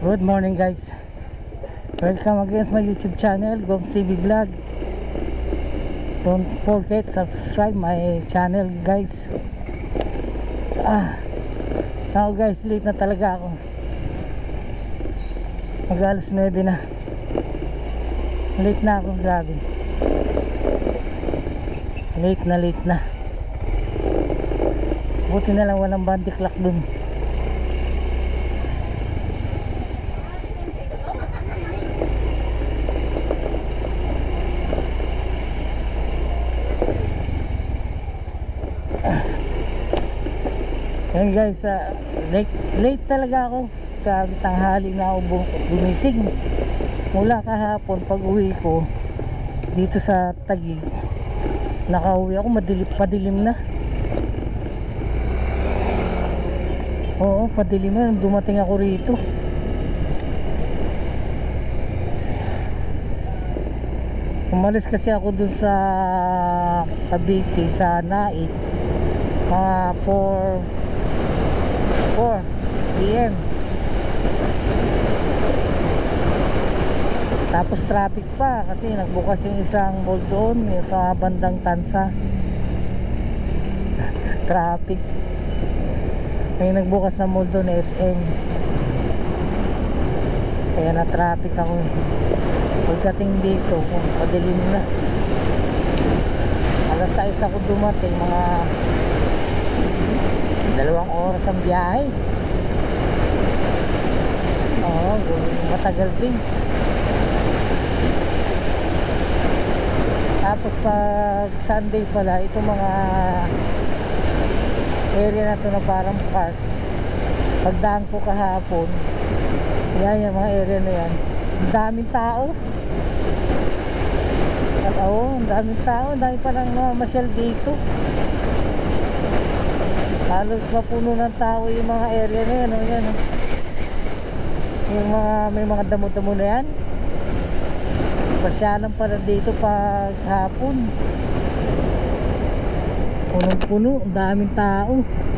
Good morning guys. Welcome again sa my YouTube channel, Goms TV Vlog. Don't forget subscribe my channel guys. Now guys, late na talaga ako. Mag-alas 9 na. Late na ako, grabe. Late na. Buti na lang walang body clock dun. Yan guys, late talaga ako. Grabe, tanghali na ako bumising. Mula kahapon pag uwi ko dito sa Taguig, nakauwi ako padilim na. Oo, padilim na. Dumating ako rito. Umalis kasi ako dun sa Cavite, sa Naik, mga 4 PM. Tapos traffic pa kasi nagbukas yung isang mall doon sa bandang Tansa. Traffic. May nagbukas na mall doon, SM. Kaya na traffic ako eh. Pagdating dito, padilim na. Alas 6 ako dumating, mga 2 oras ang biyahe. Oo, matagal din. Tapos pag Sunday pala, itong mga area na to na parang park, pagdaan ko kahapon, yan yung mga area na yan, ang daming tao. At ang daming tao, ang daming parang masyal dito. Halos mapuno ng tao yung mga area na yan, yan. Yung may mga damo-damo na yan. Pasyalan pala dito pag hapon. Punong-puno, ang daming tao.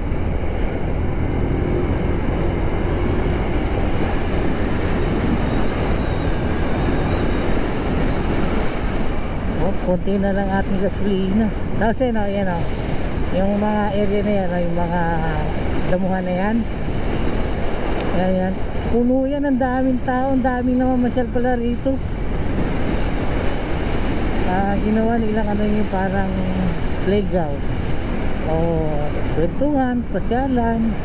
Konti na lang ating gasolina. Kasi yan yung mga area na yan, yung mga damuhan na yan, yan, puno yan, ang daming tao, ang daming namamasyal pala rito. Ginawa nilang yung parang playground o kwentuhan, pasyalan,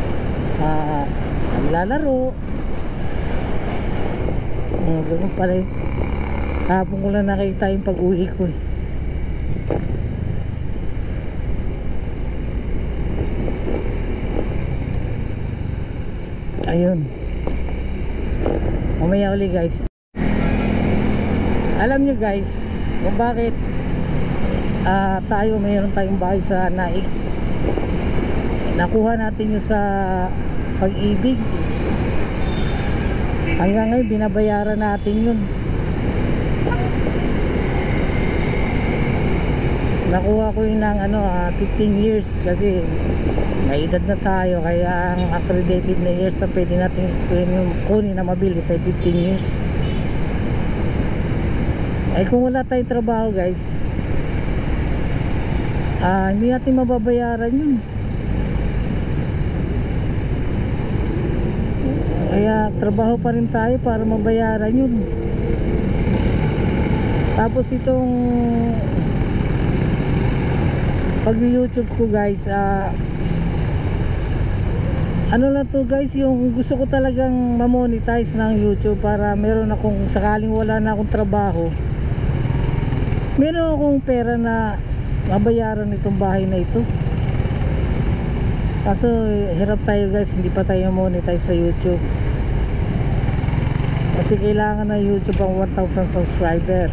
naglalaro. Ganun pala eh. Hapon ko lang nakita yung pag-uwi ko eh. Ayun, mamaya uli guys. Alam nyo guys kung bakit mayroon tayong bahay sa Naik. Nakuha natin yung sa Pag-ibig. Hanggang ngayon binabayaran natin yun. Nakuha ko yun ng 15 years kasi may edad na tayo, kaya ang accredited na years na pwede natin kunin na mabilis ay 15 years. Ay kung wala tayong trabaho guys, hindi natin mababayaran yun. Kaya trabaho pa rin tayo para mabayaran yun. Tapos itong pag YouTube ko guys, ano lang to guys, yung gusto ko talagang ma-monetize ng YouTube para meron akong, sakaling wala na akong trabaho, meron akong pera na mabayaran itong bahay na ito. Kaso hirap tayo guys, hindi pa tayo monetize sa YouTube kasi kailangan na YouTube ang 1,000 subscriber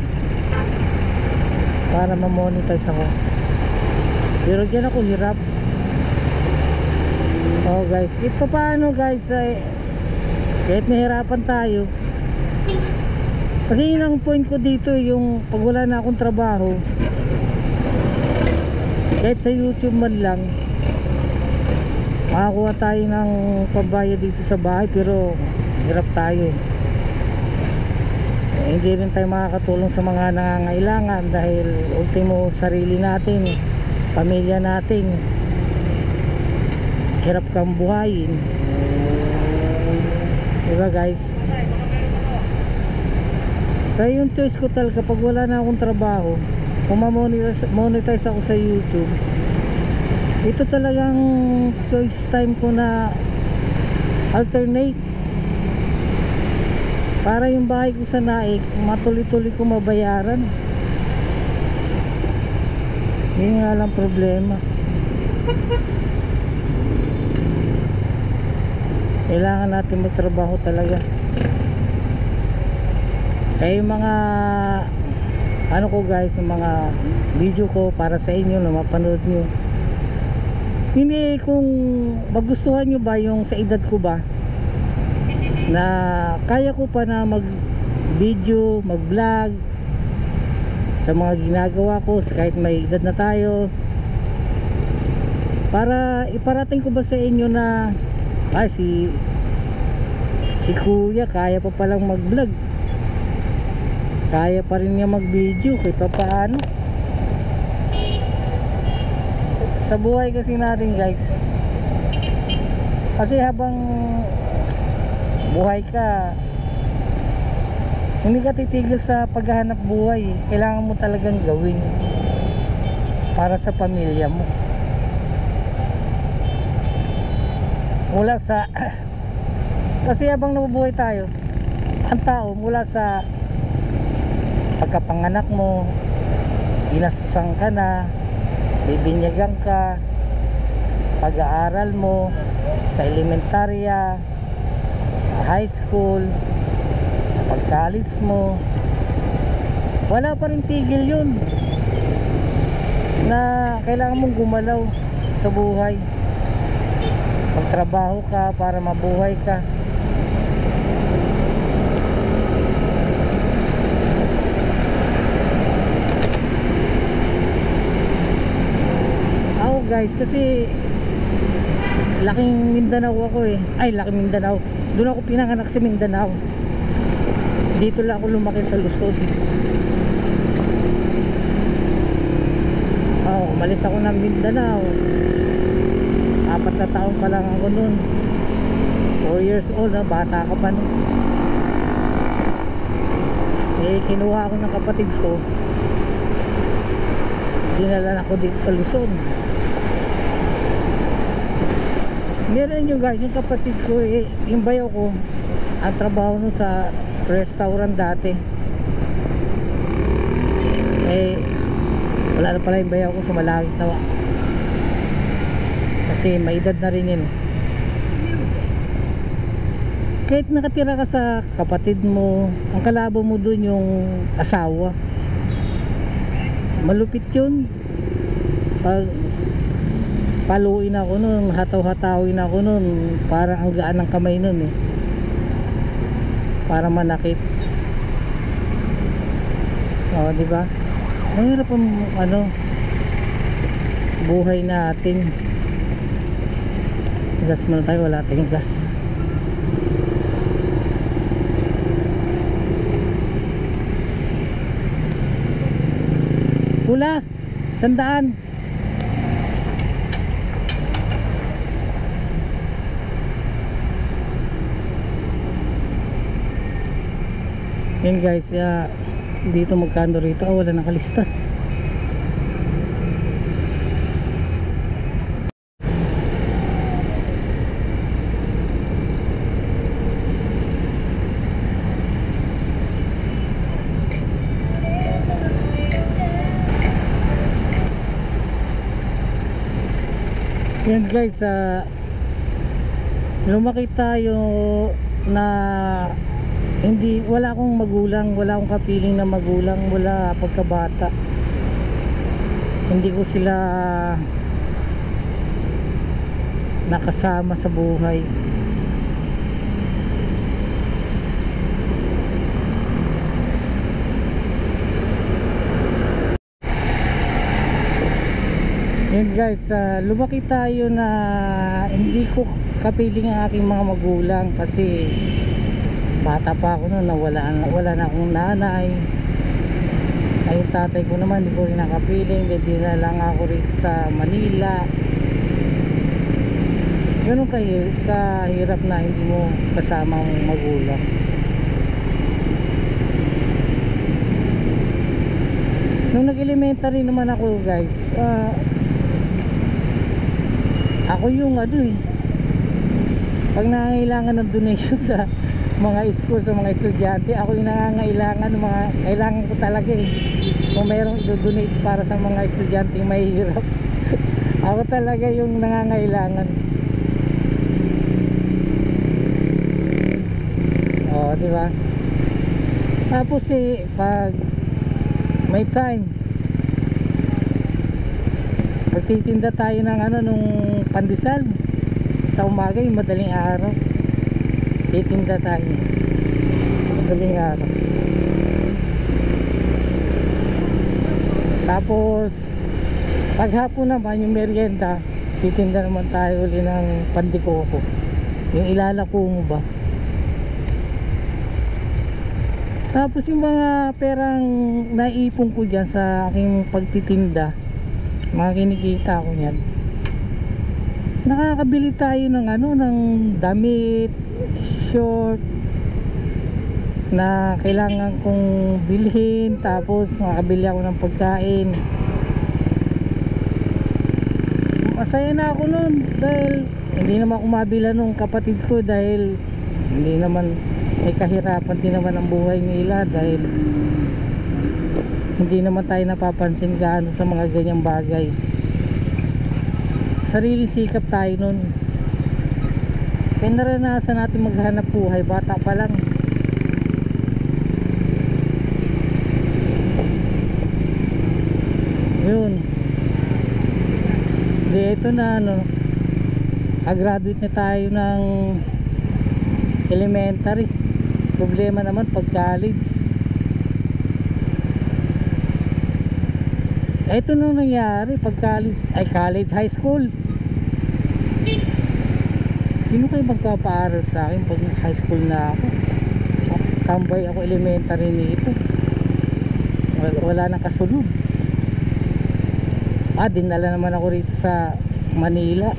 para ma-monetize ako. Pero dyan ako hirap. Oh guys, ito paano guys, kahit nahirapan tayo, kasi yun ang point ko dito, yung pag wala na akong trabaho, kahit sa YouTube man lang, makakuha tayo ng pambayad dito sa bahay. Pero hirap tayo hindi rin tayo makakatulong sa mga nangangailangan dahil ultimo sarili natin, pamilya natin hirap kang buhayin, diba guys? Kaya yung choice ko talaga pag wala na akong trabaho, kung monetize ako sa YouTube, ito talagang choice time ko na alternate para yung bahay ko sa Naik matuloy-tuloy ko mabayaran. Yun nga lang problema, kailangan natin magtrabaho talaga. Kaya yung mga ano ko guys, yung mga video ko para sa inyo na mapanood nyo, hindi kung magustuhan nyo ba yung sa edad ko ba na kaya ko pa na mag video, mag vlog sa mga ginagawa ko kahit may edad na tayo, para iparating ko ba sa inyo na si kuya kaya pa palang mag vlog, kaya pa rin niya mag video kahit pa paano. Sa buhay kasi natin guys, kasi habang buhay ka hindi ka titigil sa paghahanap buhay, kailangan mo talagang gawin para sa pamilya mo. Mula sa kasi habang nabubuhay tayo, ang tao mula sa pagkapanganak mo, ginasusan ka na, bibinyagan ka, pag-aaral mo sa elementarya, high school, pag-college mo, wala pa rin tigil yun na kailangan mong gumalaw sa buhay. Magtrabaho ka para mabuhay ka. Guys, kasi laking Mindanao ako laking Mindanao, doon ako pinanganak sa Mindanao, dito lang ako lumaki sa Luzon. Umalis ako ng Mindanao, 4 na taon pa lang ako noon, 4 years old, bata ka pa nun. Kinuha ako ng kapatid ko, dinala ako dito sa Luzon. Meron nyo guys, yung kapatid ko yung bayaw ko, ang trabaho nun sa restaurant dati. Wala na pala yung bayaw ko, sumalangit na kasi may edad na rin yun. Kahit nakatira ka sa kapatid mo, ang kalabo mo dun yung asawa, malupit yun. Pag paluin ako nun, hataw-hatawin ako nun, parang ang gaan ng kamay nun para manakit. Diba? Mahirap ang buhay natin. Gas muna tayo, wala tayong gas. Pula, 100. Yan guys, dito magkano rito, wala nakalista. Yan guys, lumaki tayo na wala akong magulang, wala akong kapiling na magulang mula pagkabata. Hindi ko sila nakasama sa buhay. Yan guys, lumaki tayo na hindi ko kapiling ang aking mga magulang kasi Bata pa ako noon, wala na akong nanay. Ay yung tatay ko naman hindi ko rin nakapiling, dinala lang ako rin sa Manila. Ganun kahirap na hindi mo kasama ang magulang. Nung nag-elementary naman ako guys, ako yung pag nangangailangan ng donation sa mga school, sa mga estudyante, ako yung nangangailangan, kailangan ko talaga kung mayroong i-donate para sa mga estudyante mahihirap. Ako talaga yung nangangailangan. Diba? Tapos pag may time, magtitinda tayo ng nung pandesal sa umaga, yung madaling araw. Titinda tayo madaling araw. Tapos paghapon naman yung merienda, titinda naman tayo uli ng pandikoko, yung ilalako mo ba. Tapos yung mga perang naipon ko dyan sa aking pagtitinda, mga kinikita ko yan, nakakabili tayo ng ng damit, short na kailangan kong bilhin. Tapos makabili ako ng pagkain. Masaya na ako nun dahil hindi naman ako mabila nung kapatid ko, dahil hindi naman, may kahirapan din naman ang buhay nila, dahil hindi naman tayo napapansin gaano sa mga ganyang bagay. Sariling sikap tayo nun. Kaya naranasan natin maghanap buhay, bata pa lang. Yun. Di ito na graduate na tayo ng elementary. Problema naman pag college. Ito nung nangyari pag college, high school. Sino kayo magpapaaral sa akin pag high school na ako? Tambay ako elementary nito. Wala nang kasunod. Dinala naman ako rito sa Manila.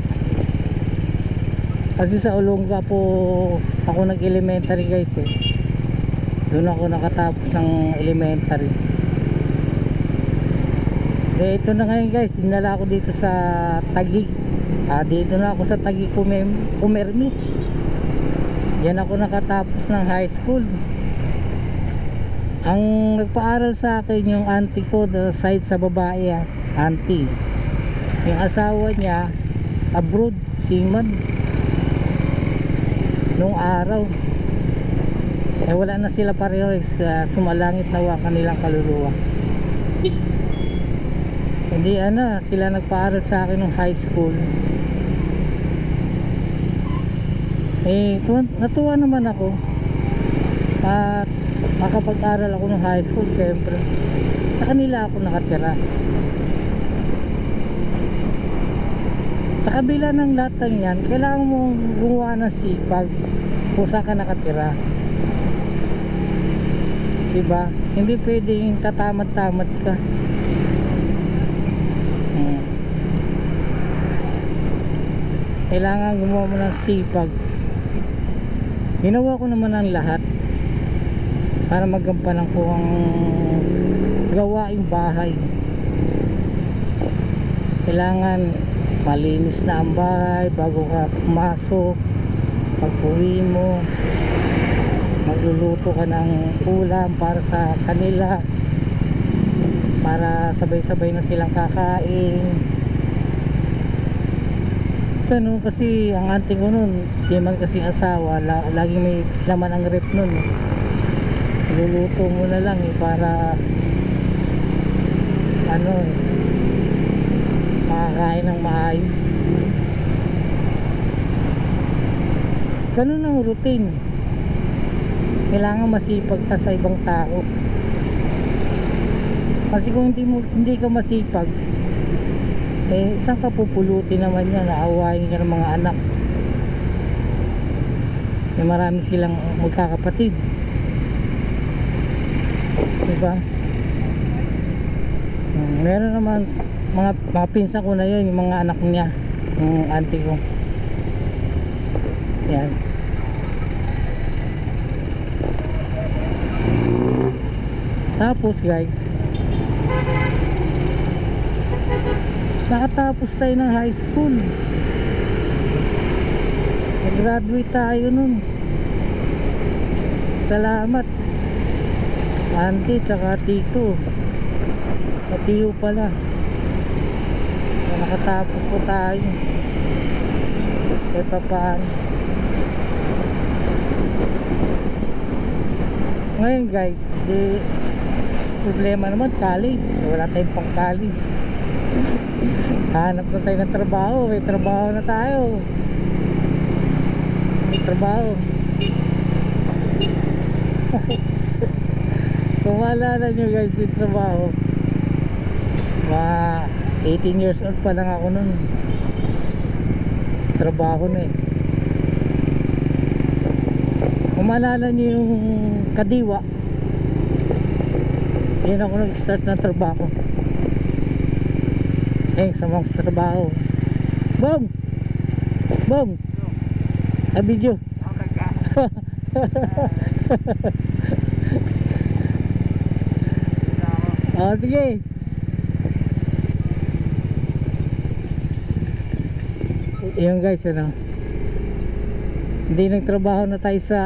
Kasi sa Olonga po ako nag-elementary guys Doon ako nakatapos ng elementary. Ito na ngayon guys, dinala ako dito sa Taguig. Dito na ako sa Taguig Pumermi. Yan ako nakatapos ng high school. Ang nagpaaral sa akin yung auntie ko, the side sa babae, auntie. Yung asawa niya abroad, seaman nung araw. Wala na sila pareho, sumalangit na wa kanilang kaluluwa. Hindi sila nagpaaral sa akin nung high school. Natuwa naman ako at makapag-aral ako ng high school. Siyempre sa kanila ako nakatira. Sa kabila ng lahat ng yan, kailangan mong gumawa ng sipag kung saan ka nakatira, diba? Hindi pwedeng tatamad-tamad ka. Kailangan gumawa mo ng sipag. Ginawa ko naman ang lahat para magampanan ko ang gawaing bahay. Kailangan malinis na ang bahay bago ka pumasok. Pag uwi mo, magluluto ka ng ulam para sa kanila, para sabay-sabay na silang kakain. Ganun kasi ang auntie ko nun, siman kasi asawa, laging may laman ang rep nun. Luluto mo na lang para makakain ng maayos. Ganun ang routine. Kailangan masipag ka sa ibang tao. Kasi kung hindi ka masipag, saan ka pupulutin naman yan? Naawain ka ng mga anak. may marami silang magkakapatid, diba? Meron naman mga pinsan ko na yun, yung mga anak niya, yung auntie ko. Yan. Tapos guys, nakatapos tayo ng high school. Nag-graduate tayo nun. Salamat auntie tsaka tito at tiyo pala. Nakatapos po tayo kahit papaano. Ngayon guys, di problema naman college. Wala tayong pang college. Hanap na tayo ng trabaho. May trabaho na tayo. May trabaho. Kung maalala nyo guys yung trabaho, 18 years old pa lang ako nun. Trabaho na eh. Kung maalala nyo yung Kadiwa, yun ako nag-start ng trabaho. Sa mga trabaho. Bong! Bong! Video. Oh, sige. Yan guys, ano, hindi nagtrabaho na tayo sa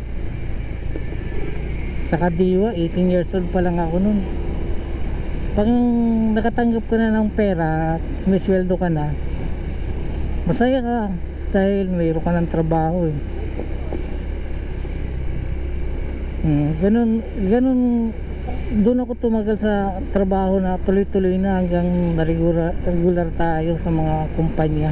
sa Kadiwa. 18 years old pa lang ako nun. Pag nakatanggap ka na ng pera, may sweldo ka na, masaya ka dahil mayroon ka ng trabaho eh. Ganun doon ako tumagal sa trabaho na tuloy-tuloy na hanggang regular tayo sa mga kumpanya.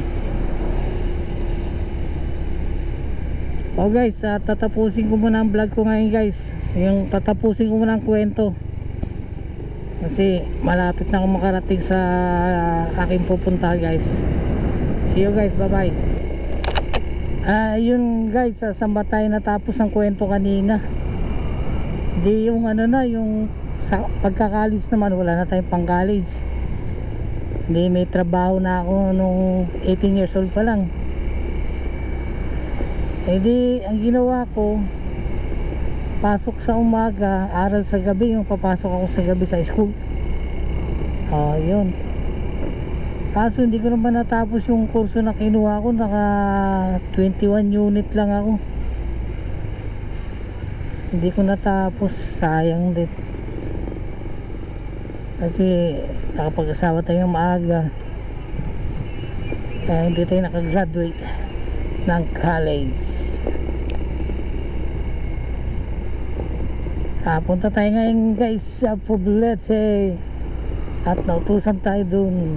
Oh guys, tatapusin ko muna ang vlog ko ngayon guys. Tatapusin ko muna ang kwento kasi malapit na akong makarating sa aking pupunta guys. See you guys, bye bye. Yun guys, saan ba tayo natapos ang kwento kanina? Di yung yung sa pagka-college naman, wala na tayong pang college. Hindi, may trabaho na ako nung 18 years old pa lang. Di ang ginawa ko, pasok sa umaga, aral sa gabi. Yung papasok ako sa gabi sa school. Yun. Kaso hindi ko naman natapos yung kurso na kinuha ko. Naka 21 unit lang ako. Hindi ko natapos, sayang din. Kasi nakapag-asawa tayo maaga. Hindi tayo nakagraduate ng college. Punta tayo ngayon guys sa Poblete at nautusan tayo dun.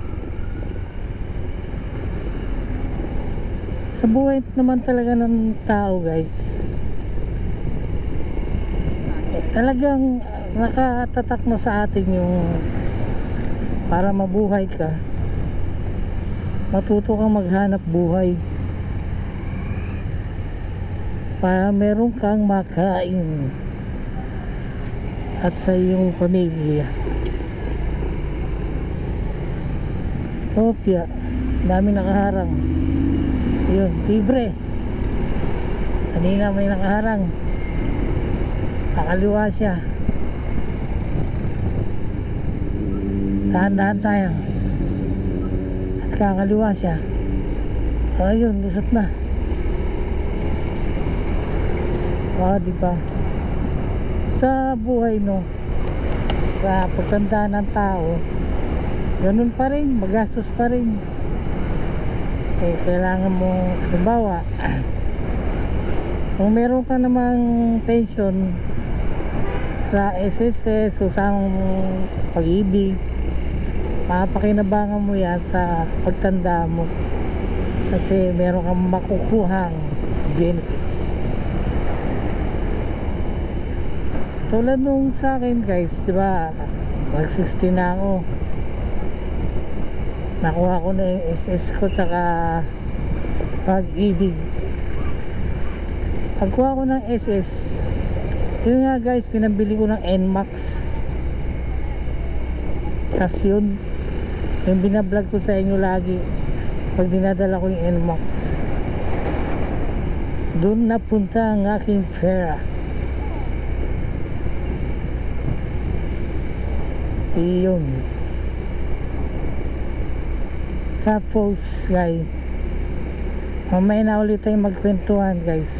Sa buhay naman talaga ng tao guys, talagang nakatatak na sa atin yung para mabuhay ka, matuto kang maghanap buhay para meron kang makain at sa iyong pamilya. Opya, dami nakaharang. Yun, libre. Kanina may nakaharang, kakaliwa siya. Dahan-dahan tayo at kakaliwa siya. Ayun, lusot na. Diba? Sa buhay sa pagtanda ng tao, ganun pa rin, magastos pa rin. Kailangan mo, halimbawa, kung meron ka namang pension sa SSS o sa Pag-ibig, mapakinabangan mo yan sa pagtanda mo kasi meron kang makukuhang benefits. Tulad nung sa akin guys, diba, mag 16 na ako, nakuha ko na yung SS ko tsaka Pag-ibig. Pagkuha ko ng SS, yun nga guys, pinabili ko ng NMAX. Tas yun, yung binablog ko sa inyo lagi pag dinadala ko yung NMAX, doon napunta ang aking pera. Iyon. Tapos guys, mamaya na ulit tayong magkwentuhan guys.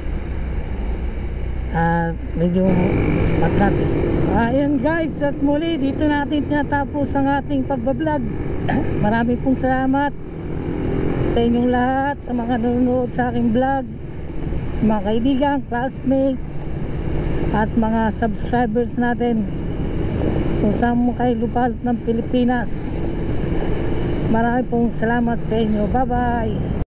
Medyo matati. Ayan guys, at muli dito natin tinatapos ang ating pagbablog. Marami pong salamat sa inyong lahat, sa mga nanonood sa aking vlog, sa mga kaibigan, classmate, at mga subscribers natin kung saan mo kayo lupalot ng Pilipinas. Marami pong salamat sa inyo. Bye bye.